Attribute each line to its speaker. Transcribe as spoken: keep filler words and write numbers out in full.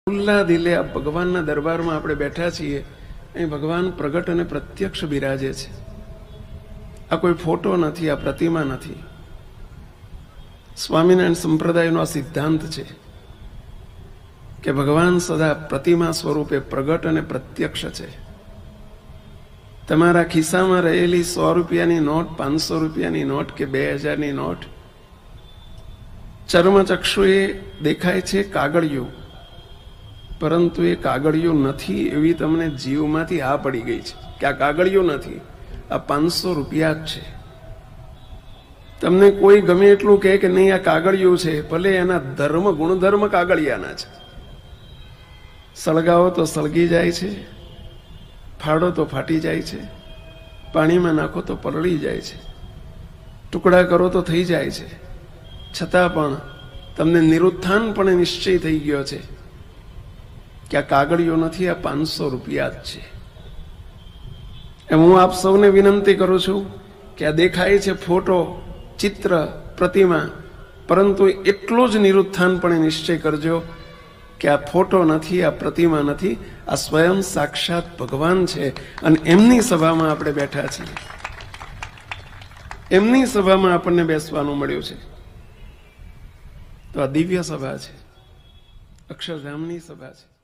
Speaker 1: ખુલ્લા દિલે આ ભગવાનના દરબારમાં આપણે બેઠા છીએ, અહીં ભગવાન પ્રગટ અને પ્રત્યક્ષ બિરાજે છે. આ કોઈ ફોટો નથી, આ પ્રતિમા નથી. સ્વામિનારાયણ સંપ્રદાયનો આ સિદ્ધાંત છે કે ભગવાન સદા પ્રતિમા સ્વરૂપે પ્રગટ અને પ્રત્યક્ષ છે. તમારા ખિસ્સામાં રહેલી સો રૂપિયાની નોટ, પાંચસો રૂપિયાની નોટ કે બે હજારની નોટ ચર્મચક્ષુએ દેખાય છે કાગળિયું, પરંતુ એ કાગળિયું નથી એવી તમને જીવમાંથી આ પડી ગઈ છે કે આ કાગળિયું નથી, આ પાંચસો રૂપિયા જ છે. તમને કોઈ ગમે એટલું કહે કે નહીં આ કાગળિયું છે, ભલે એના ધર્મ ગુણધર્મ કાગળિયાના છે. સળગાવો તો સળગી જાય છે, ફાડો તો ફાટી જાય છે, પાણીમાં નાખો તો પલળી જાય છે, ટુકડા કરો તો થઈ જાય છે. છતાં પણ તમને નિરુત્થાનપણે નિશ્ચય થઈ ગયો છે કે આ કાગળિયો નથી, આ પાંચસો રૂપિયા જ છે. એમ હું આપ સૌને વિનંતી કરું છું કે આ દેખાય છે ફોટો, ચિત્ર, પ્રતિમા, પરંતુ એટલો જ નિરુત્થાનપણે નિશ્ચય કરજો કે આ ફોટો નથી, આ પ્રતિમા નથી, આ સ્વયં સાક્ષાત ભગવાન છે. અને એમની સભામાં આપણે બેઠા છીએ, એમની સભામાં આપણને બેસવાનું મળ્યું છે. તો આ દિવ્ય સભા છે, અક્ષરધામની સભા છે.